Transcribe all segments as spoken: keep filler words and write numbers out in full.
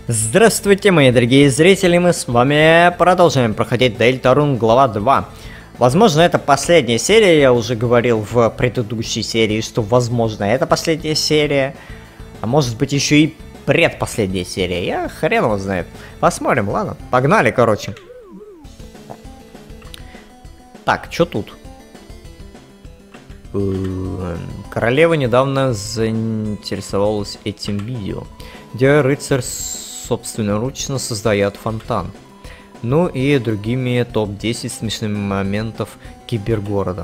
Здравствуйте, мои дорогие зрители, мы с вами продолжаем проходить Делтарун, глава два. Возможно, это последняя серия, я уже говорил в предыдущей серии, что возможно это последняя серия. А может быть еще и предпоследняя серия, я хрен его знает. Посмотрим, ладно, погнали, короче. Так, что тут? Королева недавно заинтересовалась этим видео, где рыцарь собственноручно создает фонтан. Ну и другими топ десять смешных моментов кибергорода.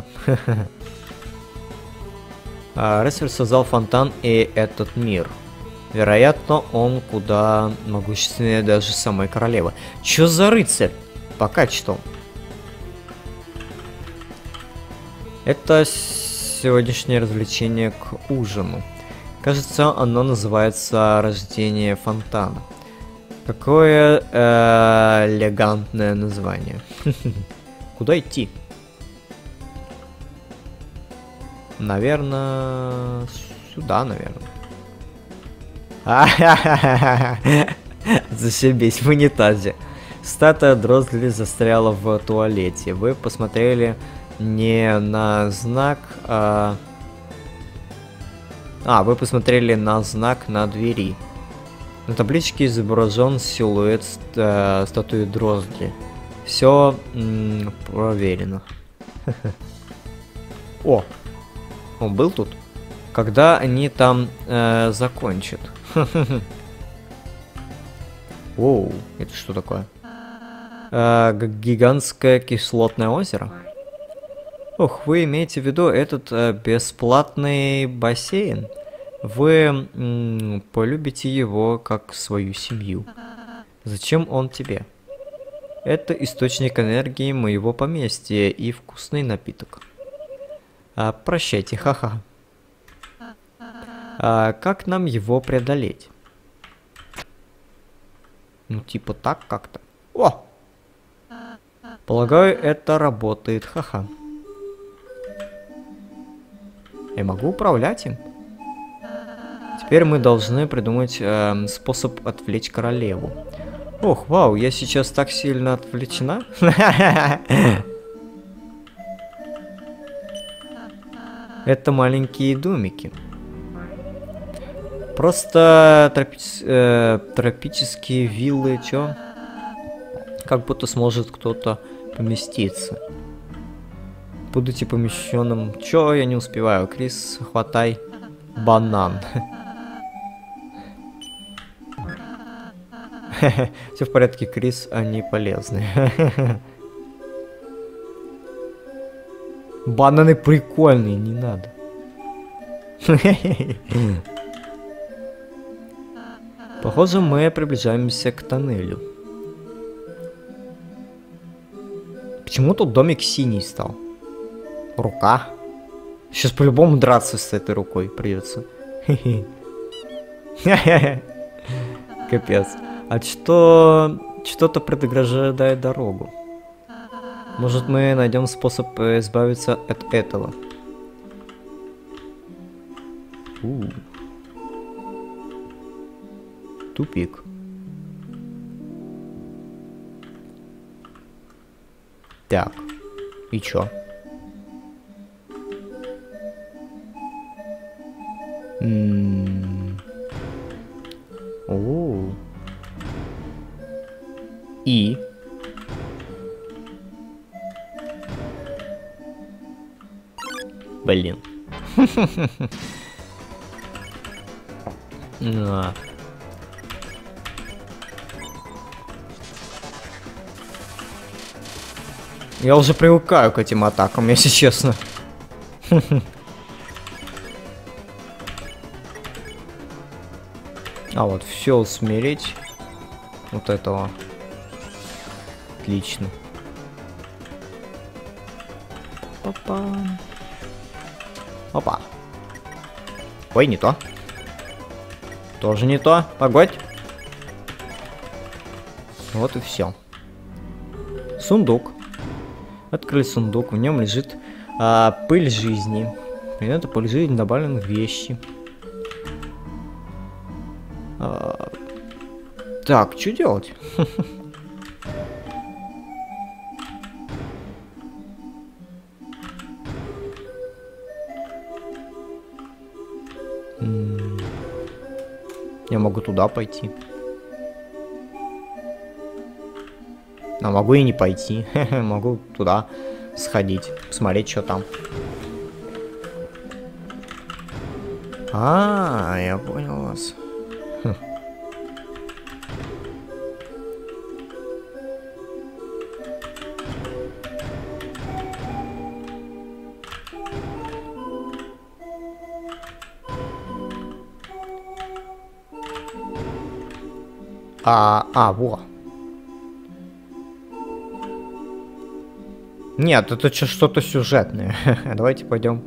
Рыцарь создал фонтан и этот мир. Вероятно, он куда могущественнее даже самой королевы. Чё за рыцарь? Пока что. Это сегодняшнее развлечение к ужину. Кажется, оно называется «Рождение фонтана». Какое э, элегантное название. Куда идти? Наверное, сюда, наверное. Зашибись, в унитазе. Статуя Дрозли застряла в туалете. Вы посмотрели не на знак, а... А, вы посмотрели на знак на двери. На табличке изображен силуэт э, статуи Дрозли. Все проверено. О! Он был тут? Когда они там э, закончат? Оу, это что такое? Э, гигантское кислотное озеро? Ох, вы имеете в виду этот э, бесплатный бассейн? Вы м, полюбите его как свою семью. Зачем он тебе? Это источник энергии моего поместья и вкусный напиток. А, прощайте, ха-ха. А, как нам его преодолеть? Ну, типа так как-то. О! Полагаю, это работает, ха-ха. Я могу управлять им? Теперь мы должны придумать э, способ отвлечь королеву. Ох, вау, я сейчас так сильно отвлечена. Это маленькие домики. Просто тропи э, тропические виллы, чё? Как будто сможет кто-то поместиться. Будете помещенным. Чё, я не успеваю. Крис, хватай банан. Все в порядке, Крис, они полезны. Бананы прикольные, не надо. Похоже, мы приближаемся к тоннелю. Почему тут домик синий стал? Рука. Сейчас по-любому драться с этой рукой придется. Капец. А что... Что-то предугрожает дорогу. Может, мы найдем способ избавиться от этого. У. Тупик. Так. И чё? М-м-м. О. И. Блин. На. Я уже привыкаю к этим атакам, если честно. А вот все усмирить. Вот этого. Отлично. Опа. Опа. Ой, не то. Тоже не то. Погодь. Вот и все. Сундук. Открыли сундук. В нем лежит а, пыль жизни. Предметы пыль жизни добавлены в вещи. А, Так, что делать? Я могу туда пойти. А могу и не пойти. Могу туда сходить, посмотреть, что там. А, я понял вас. Хм. А, а, во. Нет, это что-то сюжетное. Давайте пойдем.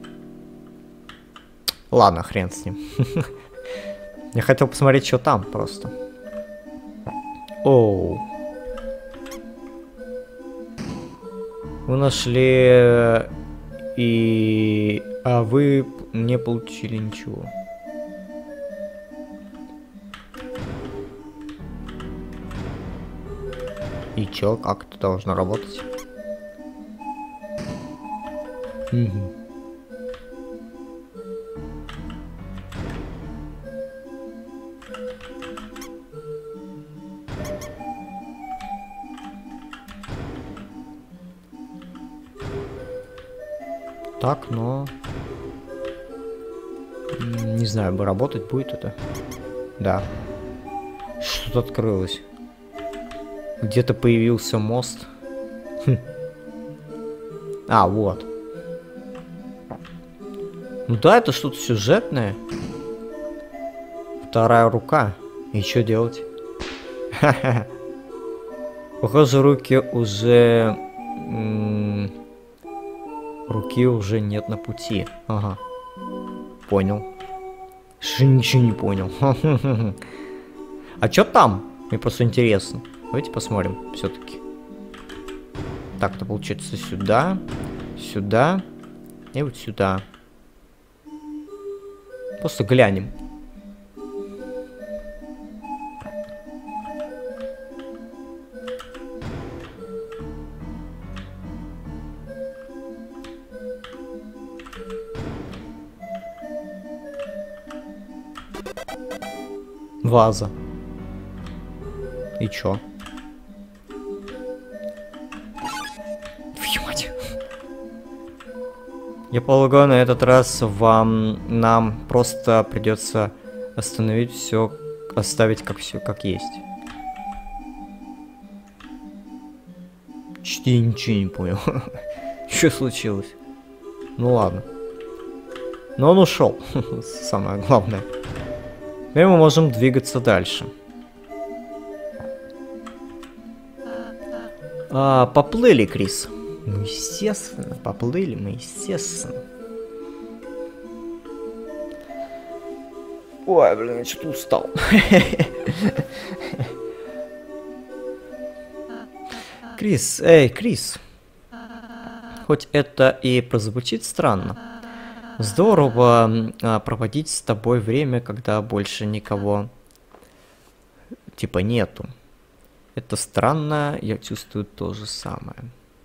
Ладно, хрен с ним. Я хотел посмотреть, что там просто. Оу. Вы нашли и... А вы не получили ничего. И чё, как это должно работать? Угу. Так, но... Не знаю, бы работать будет это. Да. Что-то открылось. Где-то появился мост. Хм. А, вот. Ну да, это что-то сюжетное. Вторая рука. И что делать? Ха-ха. Похоже, руки уже... Руки уже нет на пути. Ага. Понял. Что ничего не понял. А что там? Мне просто интересно. Давайте посмотрим все-таки. Так, это получается сюда, сюда и вот сюда. Просто глянем. Ваза. И чё? Мать. Я полагаю, на этот раз вам нам просто придется остановить все, оставить как все как есть. Чти, ничего не понял. Что случилось? Ну ладно. Но он ушел. Самое главное. Теперь мы можем двигаться дальше. А, поплыли, Крис. Ну, естественно, поплыли мы, естественно. Ой, блин, я что-то устал. Крис, эй, Крис. Хоть это и прозвучит странно. Здорово а, проводить с тобой время, когда больше никого типа нету. Это странно, я чувствую то же самое.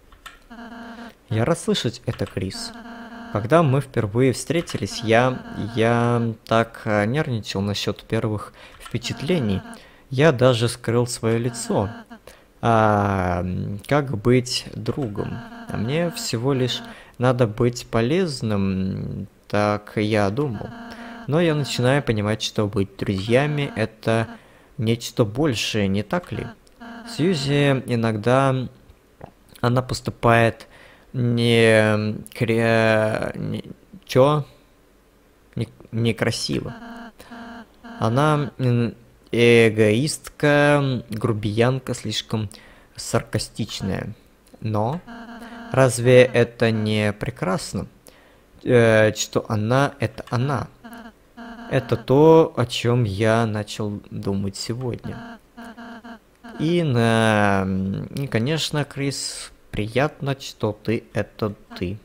Я рад слышать это, Крис. Когда мы впервые встретились, я, я так нервничал насчет первых впечатлений. Я даже скрыл свое лицо. А, как быть другом? А мне всего лишь надо быть полезным, так я думал. Но я начинаю понимать, что быть друзьями — это нечто большее, не так ли? Сьюзи иногда она поступает не, кре... не... Чё? Не... некрасиво. Она эгоистка, грубиянка, слишком саркастичная. Но разве это не прекрасно? Э, что она — это она. Это то, о чем я начал думать сегодня. И, на... и, конечно, Крис, приятно, что ты — это ты.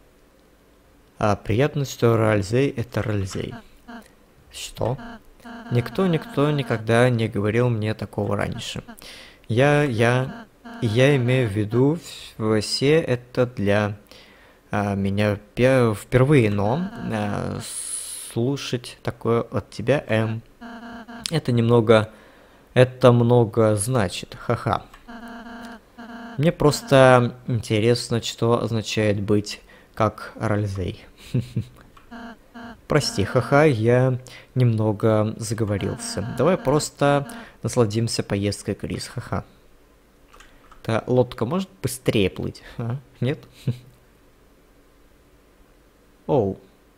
А приятно, что Ральзей — это Ральзей. Что? Никто, никто никогда не говорил мне такого раньше. Я, я, я имею в виду, все это для а, меня пе- впервые, но а, слушать такое от тебя, М, это немного, это много значит, ха-ха. Мне просто интересно, что означает быть как Ральзей. Прости, ха-ха, я немного заговорился. Давай просто насладимся поездкой, Крис, ха-ха. Та лодка может быстрее плыть, а? Нет? Оу.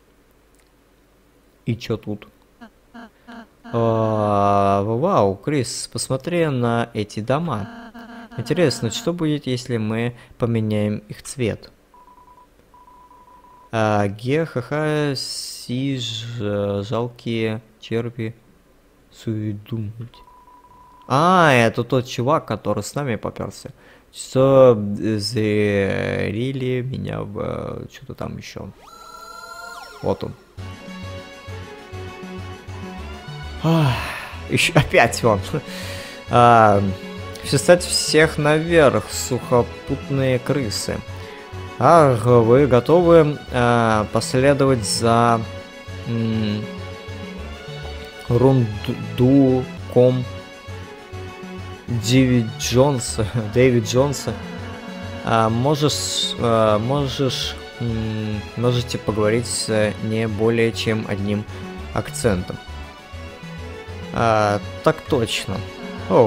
И чё тут? А, вау, Крис, посмотри на эти дома. Интересно, что будет, если мы поменяем их цвет? А, ге, ха-ха, си, ж, жалкие черви, суедумать. А, это тот чувак, который с нами попёрся. Что зарили меня в что-то там еще. Вот он. Еще опять он. а, Встать всех наверх, сухопутные крысы. Ах, вы готовы а, последовать за м, рундуком Дэвид Джонса? Дэвид Джонса. А, можешь, а, можешь, м, можете поговорить с не более чем одним акцентом. А, так точно. Ох,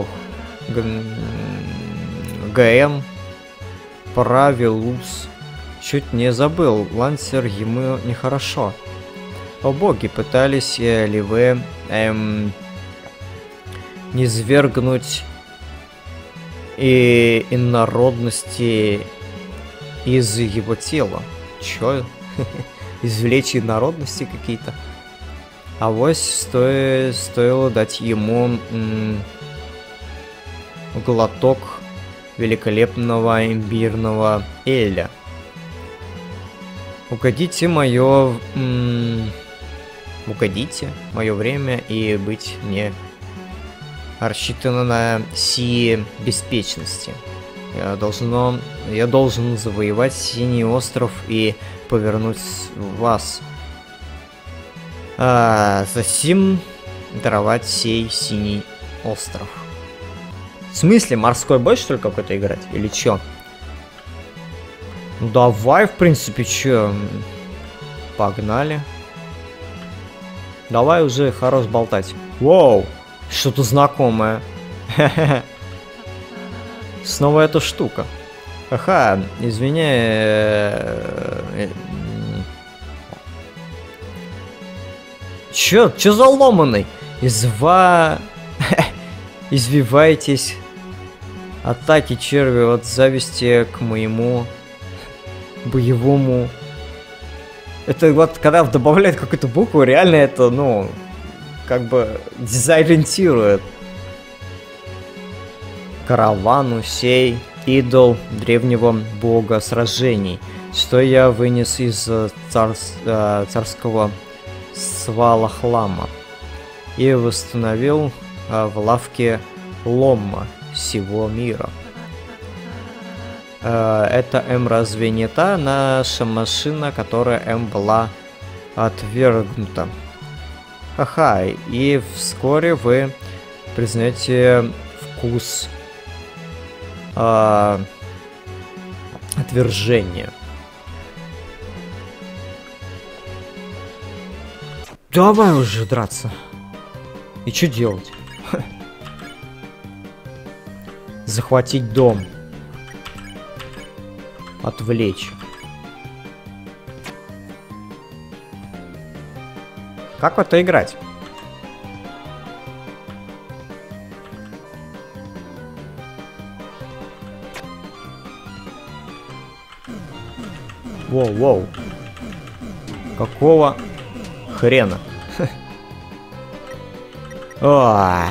ГМ Правилус. Чуть не забыл, Лансер ему нехорошо. О боги, пытались э, ли вы эм, не свергнуть и инородности из его тела? Чё? Извлечь инородности какие-то? А вось сто... стоило дать ему м, глоток великолепного имбирного эля. Угодите мое... М, угодите мое время и быть мне рассчитано на сии беспечности. Я должно... Я должен завоевать Синий остров и повернуть вас. А, засим даровать сей Синий остров. В смысле, морской бой, что ли, какой-то играть? Или чё? Ну давай, в принципе, чё? Погнали. Давай уже хорош болтать. Воу! Что-то знакомое. Снова эта штука. Ха-ха, извиняй. Чё? Чё за ломаный? Изва... Извивайтесь. Атаки черви от зависти к моему боевому. Это вот когда добавляют какую-то букву, реально это, ну, как бы дезориентирует. Каравану сей идол древнего бога сражений, что я вынес из цар... царского свала хлама и восстановил а, в лавке ломма всего мира. А, это М разве не та наша машина, которая М была отвергнута? Ха-ха, и вскоре вы признаете вкус а, отвержения. Давай уже драться. И что делать? Захватить дом. Отвлечь. Как в это играть? Воу-воу. Какого хрена? Ой.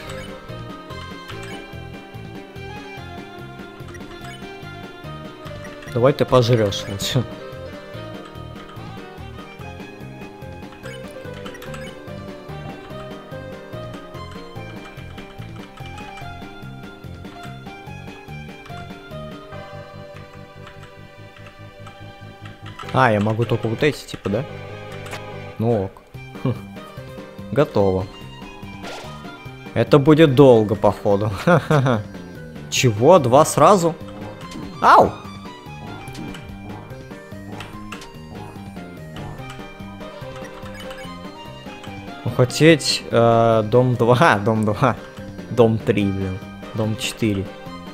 Давай ты пожрешь лучше. А, я могу только вот эти, типа, да? Ну ок. Хм. Готово. Это будет долго, походу. Чего? Два сразу? Ау! Хотеть э, дом два, дом два, дом три, блин, дом четыре.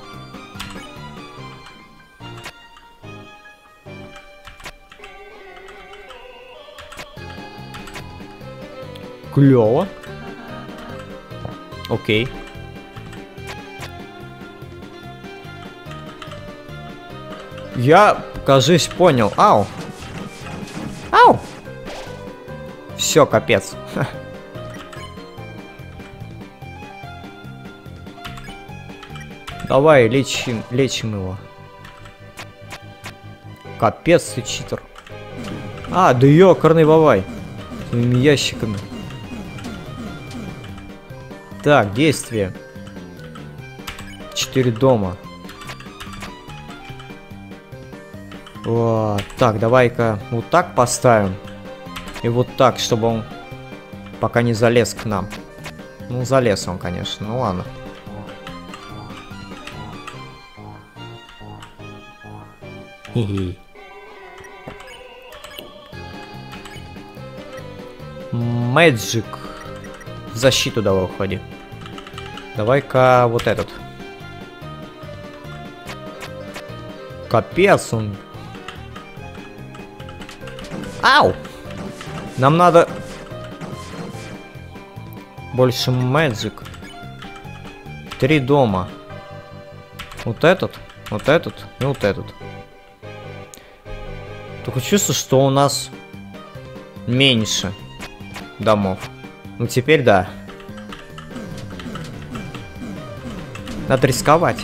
Клево. Окей. Я, кажись, понял. Ау. Ау. Все, капец. Давай, лечим, лечим его. Капец, ты читер. А, да ёкарный бабай. Своими ящиками. Так, действие. Четыре дома. О, так, давай-ка вот так поставим. И вот так, чтобы он пока не залез к нам. Ну, залез он, конечно. Ну, ладно. Хи-хи. Мэджик. В защиту давай уходи. Давай-ка вот этот. Капец он. Ау! Нам надо больше мэджик. Три дома. Вот этот, вот этот и вот этот. Только чувствую, что у нас меньше домов. Ну теперь да. Надо рисковать.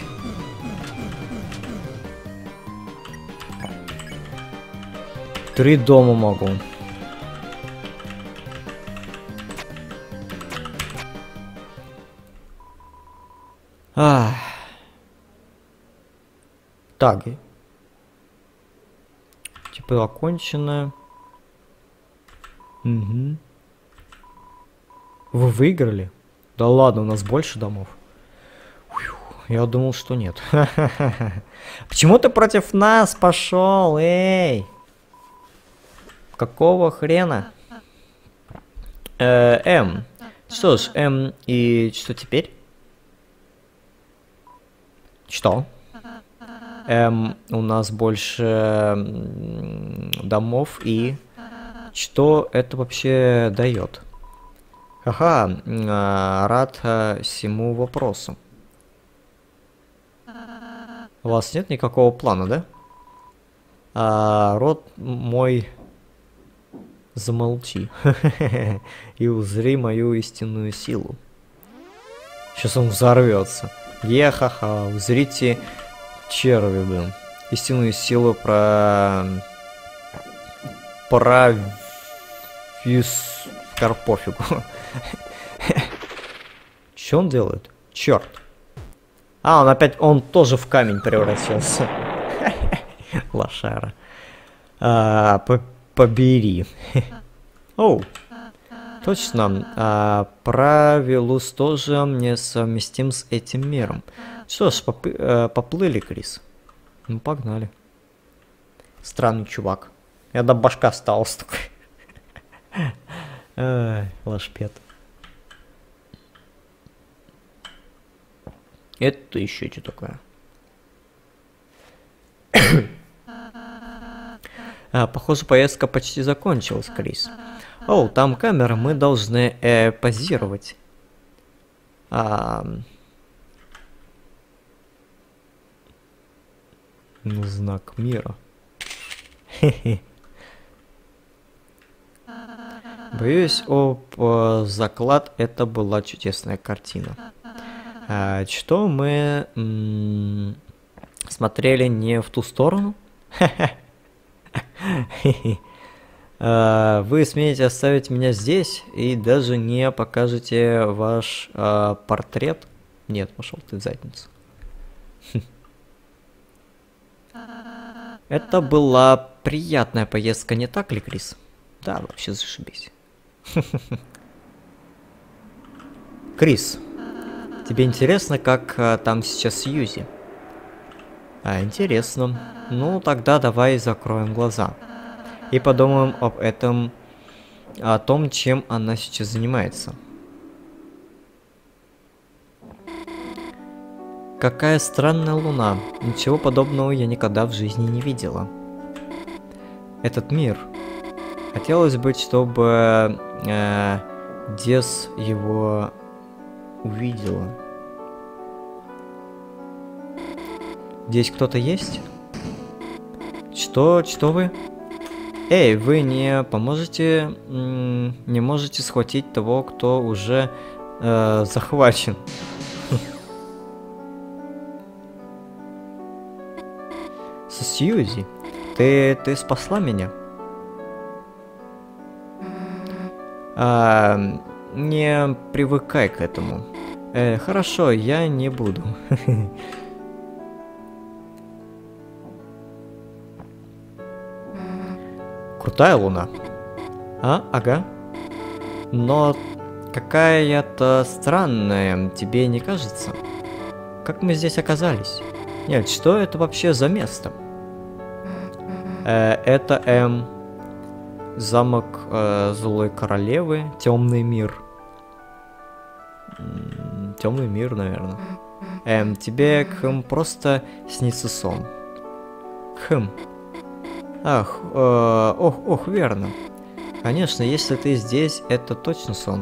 Три дома могу. Ах. Так. Типа окончено. Угу. Вы выиграли? Да ладно, у нас больше домов. Фью, я думал, что нет. Почему ты против нас пошел, эй? Какого хрена? Э, М. Что ж, М, и что теперь? Что? М, у нас больше домов, и что это вообще дает? Ага, рад всему вопросу. У вас нет никакого плана, да? А, род мой... Замолчи. И узри мою истинную силу. Сейчас он взорвется. Ехаха, узрите черви, блин. Истинную силу про... Про... Вис... Карпофигу. Что он делает? Черт. А, он опять... Он тоже в камень превратился. Лошара. А, по побери. Оу. Точно. А, Правилус тоже несовместим с этим миром. Что ж, поп э, поплыли, Крис. Ну, погнали. Странный чувак. Я до башка остался такой. Ай, лошпет. Это еще что такое? А, похоже, поездка почти закончилась, Крис. О, там камера, мы должны э, позировать. А... Знак мира. Боюсь, об э, заклад, это была чудесная картина. А, что мы м смотрели не в ту сторону? Вы смеете оставить меня здесь и даже не покажете ваш э, портрет? Нет, пошел ты в задницу. Это была приятная поездка, не так ли, Крис? Да, вообще зашибись. Крис, тебе интересно, как а, там сейчас Сьюзи? А, интересно. Ну, тогда давай закроем глаза. И подумаем об этом, о том, чем она сейчас занимается. Какая странная луна. Ничего подобного я никогда в жизни не видела. Этот мир. Хотелось бы, чтобы э, Дес его увидела. Здесь кто-то есть? Что? Что вы? Эй, вы не поможете, не можете схватить того, кто уже э, захвачен? Сьюзи, ты, ты спасла меня? А, не привыкай к этому. Э, хорошо, я не буду. Крутая луна. А, ага. Но какая-то странная, тебе не кажется? Как мы здесь оказались? Нет, что это вообще за место? Э, это эм, замок э, Злой Королевы, Темный мир. Темный мир, наверное. Эм, тебе хм, просто снится сон. Хм. Ах, э, ох, ох, верно. Конечно, если ты здесь, это точно сон.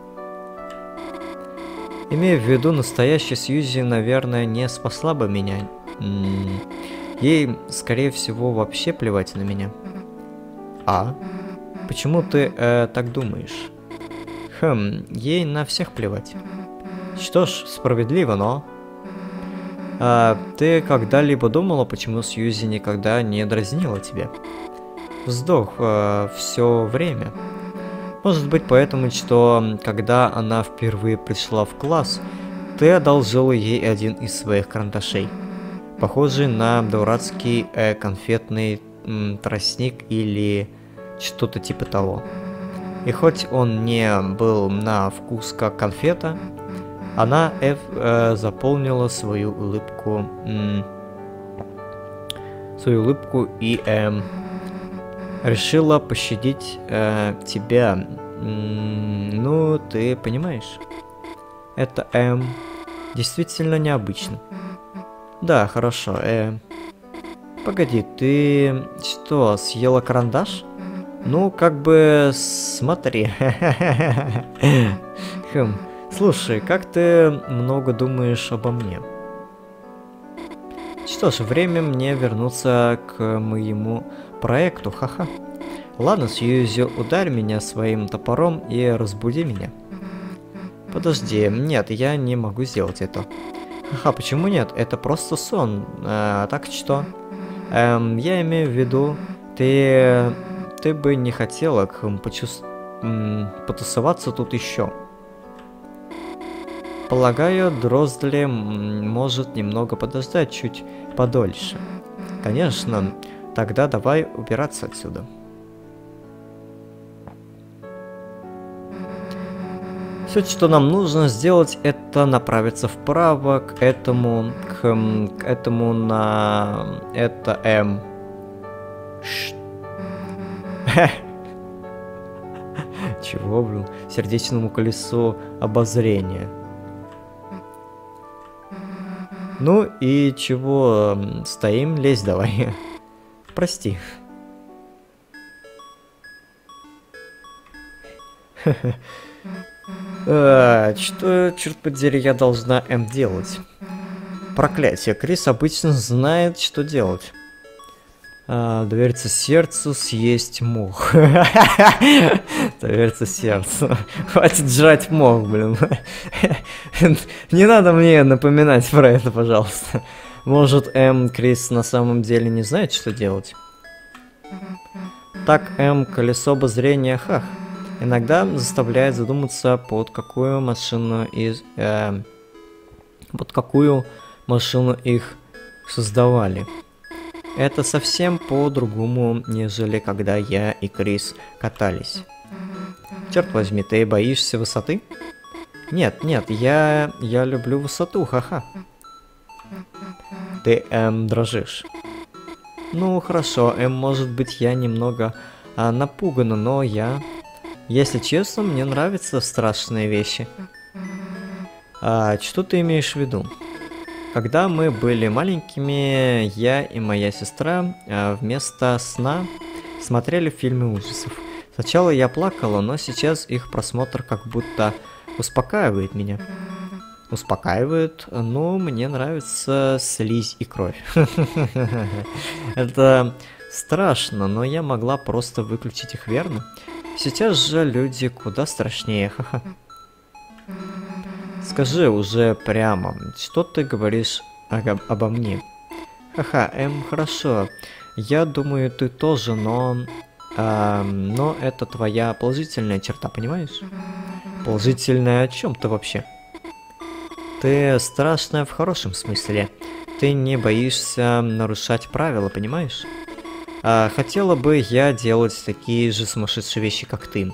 Имея в виду, настоящая Сьюзи, наверное, не спасла бы меня. М-м- ей, скорее всего, вообще плевать на меня. А? Почему ты э, так думаешь? Хм, ей на всех плевать. Что ж, справедливо, но... А, ты когда-либо думала, почему Сьюзи никогда не дразнила тебя? Вздох э, все время. Может быть, поэтому, что когда она впервые пришла в класс, ты одолжила ей один из своих карандашей, похожий на дурацкий э, конфетный м, тростник или что-то типа того. И хоть он не был на вкус как конфета, она э, э, заполнила свою улыбку, м, свою улыбку и э, решила пощадить э, тебя. М, ну, ты понимаешь? Это эм, действительно необычно. Да, хорошо. Э, погоди, ты что, съела карандаш? Ну, как бы смотри. Хм. Слушай, как ты много думаешь обо мне? Что ж, время мне вернуться к моему проекту, ха-ха. Ладно, Сьюзи, ударь меня своим топором и разбуди меня. Подожди, нет, я не могу сделать это. Ха-ха, почему нет? Это просто сон. А, так что? Эм, я имею в виду, ты... Ты бы не хотела почувств... потусоваться тут еще. Полагаю, Дроздли может немного подождать чуть подольше. Конечно, тогда давай убираться отсюда. Все, что нам нужно сделать, это направиться вправо к этому, к, к этому на... Это М. Ш... Чего, блин? Сердечному колесу обозрения. Ну и чего стоим? Лезь давай. Прости. А, что, черт подери, я должна М делать? Проклятие, Крис обычно знает, что делать. А, довериться сердцу, съесть мох. Довериться сердцу. Хватит жрать мох, блин. Не надо мне напоминать про это, пожалуйста. Может, М, Крис на самом деле не знает, что делать? Так, М, колесо обозрения, хах. Иногда заставляет задуматься, под какую машину из... Э, под какую машину их создавали. Это совсем по-другому, нежели когда я и Крис катались. Черт возьми, ты боишься высоты? Нет, нет, я... я люблю высоту, ха-ха. Ты, эм, дрожишь. Ну, хорошо, эм, может быть, я немного а, напугана, но я... Если честно, мне нравятся страшные вещи. А, что ты имеешь в виду? Когда мы были маленькими, я и моя сестра а, вместо сна смотрели фильмы ужасов. Сначала я плакала, но сейчас их просмотр как будто успокаивает меня. Успокаивает, но мне нравится слизь и кровь. Это страшно, но я могла просто выключить их, верно? Сейчас же люди куда страшнее, ха-ха. Скажи уже прямо, что ты говоришь об- обо мне? Ха-ха, эм, хорошо. Я думаю, ты тоже, но... А, но это твоя положительная черта, понимаешь? Положительная о чем ты вообще? Ты страшная в хорошем смысле. Ты не боишься нарушать правила, понимаешь? А, хотела бы я делать такие же сумасшедшие вещи, как ты.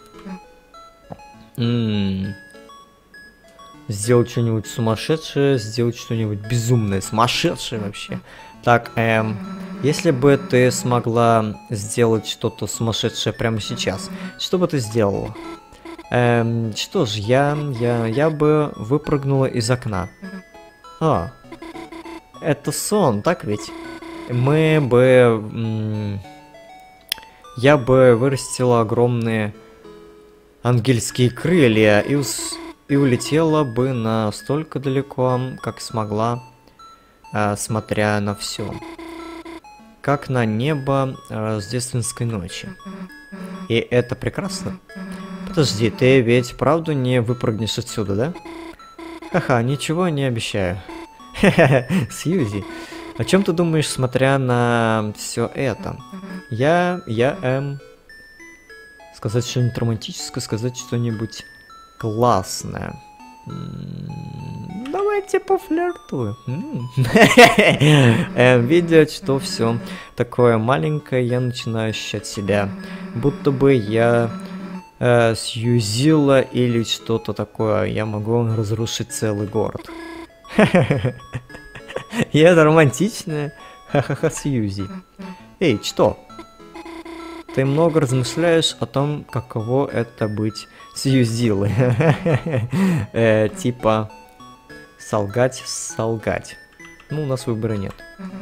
М-м-м. Сделать что-нибудь сумасшедшее, сделать что-нибудь безумное, сумасшедшее вообще. Так, эм, если бы ты смогла сделать что-то сумасшедшее прямо сейчас, что бы ты сделала? Эм, что ж, я, я, я бы выпрыгнула из окна. А, это сон, так ведь? Мы бы... М- я бы вырастила огромные ангельские крылья и, ус- и улетела бы настолько далеко, как смогла, э, смотря на все. Как на небо рождественской ночи. И это прекрасно. Подожди, ты ведь правду не выпрыгнешь отсюда, да? Ха-ха, ничего не обещаю. Хе-хе, Сьюзи, о чем ты думаешь, смотря на все это? Я, я, эм... Сказать что-нибудь романтическое, сказать что-нибудь классное. М-м, давайте пофлиртуем. М. Эм, Видя, что все такое маленькое, я начинаю ощущать себя, будто бы я э, Сьюзила или что-то такое. Я могу разрушить целый город. И это романтичное. Ха-ха-ха, Сьюзи. Эй, что? Ты много размышляешь о том, каково это быть Сьюзилой. э, типа солгать, солгать. Ну, у нас выбора нет.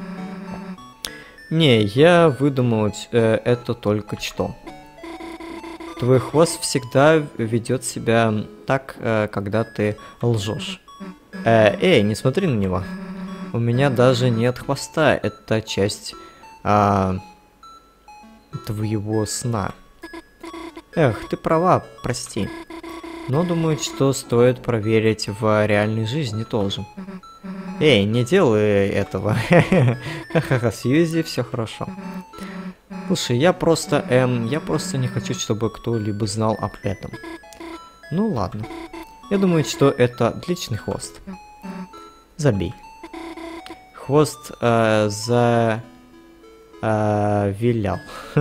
Не, я выдумал э, это только что. Твой хвост всегда ведет себя так, э, когда ты лжешь. Э, эй, не смотри на него. У меня даже нет хвоста, это часть а, твоего сна. Эх, ты права, прости. Но думаю, что стоит проверить в реальной жизни тоже. Эй, не делай этого. Ха-ха-ха, Сьюзи, все хорошо. Слушай, я просто, эм, я просто не хочу, чтобы кто-либо знал об этом. Ну ладно. Я думаю, что это отличный хвост. Забей. Хвост э, за... Э, вилял.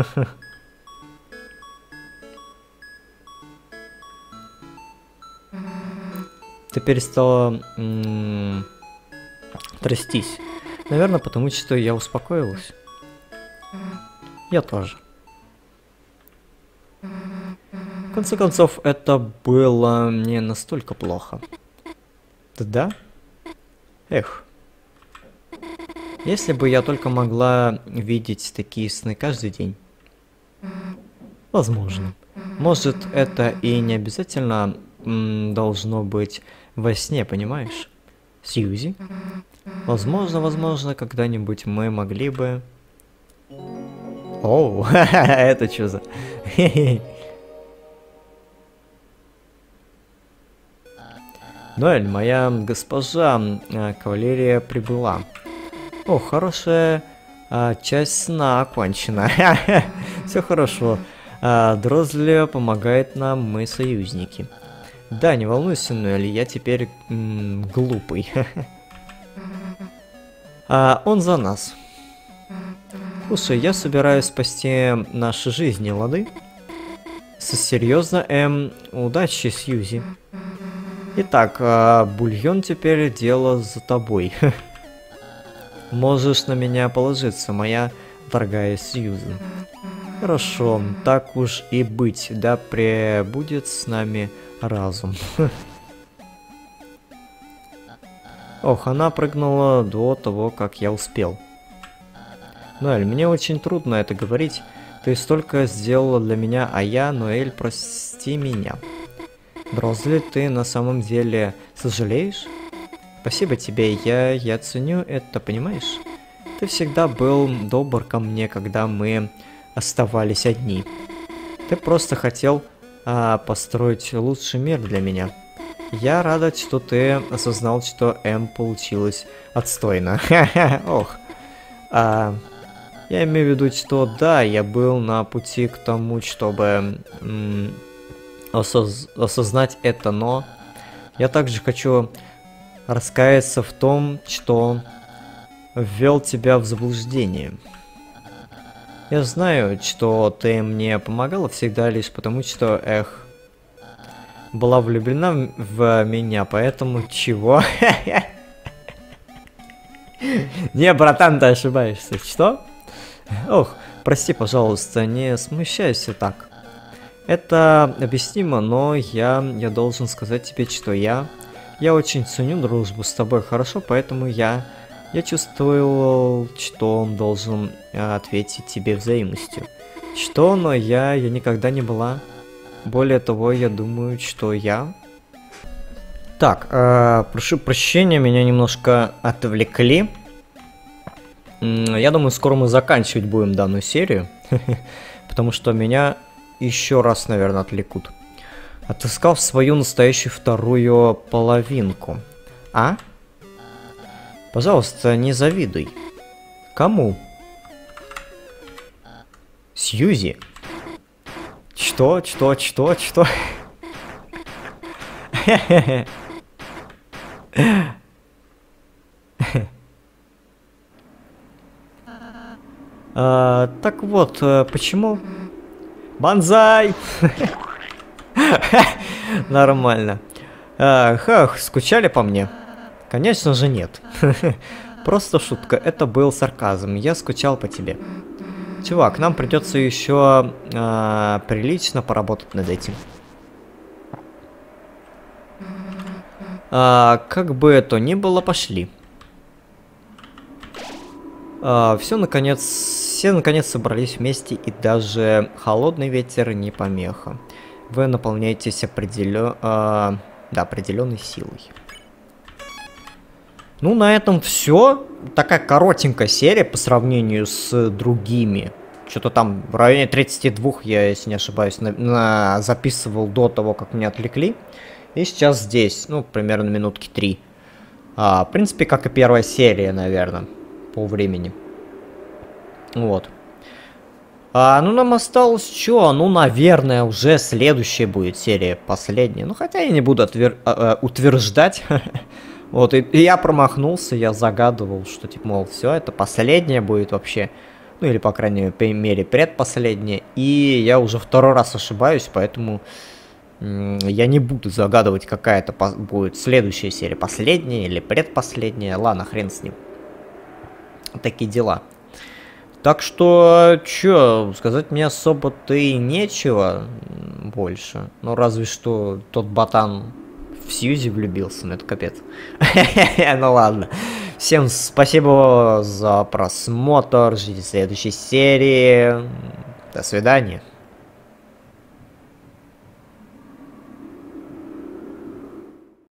Ты перестала м- трястись. Наверное, потому что я успокоилась. Я тоже. В конце концов, это было не настолько плохо. Да? Эх. Если бы я только могла видеть такие сны каждый день. Возможно. Может, это и не обязательно м, должно быть во сне, понимаешь? Сьюзи? Возможно, возможно, когда-нибудь мы могли бы... Оу, это что за... Ноэль, моя госпожа э, кавалерия прибыла. О, хорошая э, часть сна окончена. Все хорошо. Э, Дрозли помогает нам, мы союзники. Да, не волнуйся, Ноэль, я теперь м, глупый. а, он за нас. Слушай, я собираюсь спасти наши жизни, лады? С серьезно, эм, удачи, Сьюзи. Итак, а, бульон теперь дело за тобой. Можешь на меня положиться, моя дорогая Сьюзи. Хорошо, так уж и быть, да пребудет с нами разум. Ох, она прыгнула до того, как я успел. Ноэль, мне очень трудно это говорить. Ты столько сделала для меня, а я, Ноэль, прости меня. Дрозли, ты на самом деле сожалеешь? Спасибо тебе, я, я ценю это, понимаешь? Ты всегда был добр ко мне, когда мы оставались одни. Ты просто хотел а, построить лучший мир для меня. Я рада, что ты осознал, что М получилось отстойно. Ох. А, я имею в виду, что да, я был на пути к тому, чтобы м, осоз осознать это, но я также хочу раскаяться в том, что ввел тебя в заблуждение. Я знаю, что ты мне помогала всегда лишь потому, что, эх, была влюблена в меня, поэтому чего? Не, братан, ты ошибаешься. Что? Ох, прости, пожалуйста, не смущайся так. Это объяснимо, но я, я должен сказать тебе, что я... Я очень ценю дружбу с тобой, хорошо, поэтому я... Я чувствовал, что он должен ответить тебе взаимностью. Что, но я, я никогда не была. Более того, я думаю, что я... Так, э, прошу прощения, меня немножко отвлекли. Я думаю, скоро мы заканчивать будем данную серию. Потому что меня еще раз, наверное, отвлекут. Отыскал свою настоящую вторую половинку. А? Пожалуйста, не завидуй. Кому? Сьюзи? Что? Что? Что? Что? а, так вот, почему? Банзай! Нормально. А, хах, скучали по мне? Конечно же нет. Просто шутка, это был сарказм, я скучал по тебе. Чувак, нам придется еще э, прилично поработать над этим. А, как бы это ни было, пошли. А, все наконец, все наконец собрались вместе, и даже холодный ветер не помеха. Вы наполняетесь определен... а, да, определенной силой. Ну, на этом все. Такая коротенькая серия по сравнению с другими. Что-то там в районе тридцати двух, я, если не ошибаюсь, на, на, записывал до того, как меня отвлекли. И сейчас здесь, ну, примерно минутки три. А, в принципе, как и первая серия, наверное, по времени. Вот. А, ну, нам осталось что? Ну, наверное, уже следующая будет серия, последняя. Ну, хотя я не буду отвер... а, а, утверждать. Вот, и, и я промахнулся, я загадывал, что, типа, мол, все, это последнее будет вообще. Ну, или, по крайней мере, предпоследнее. И я уже второй раз ошибаюсь, поэтому я не буду загадывать, какая это будет следующая серия. Последняя или предпоследняя. Ладно, хрен с ним. Такие дела. Так что, чё, сказать мне особо-то и нечего больше. Ну, разве что тот ботан в Сьюзи влюбился, ну это капец. Ну ладно. Всем спасибо за просмотр, ждите следующей серии. До свидания.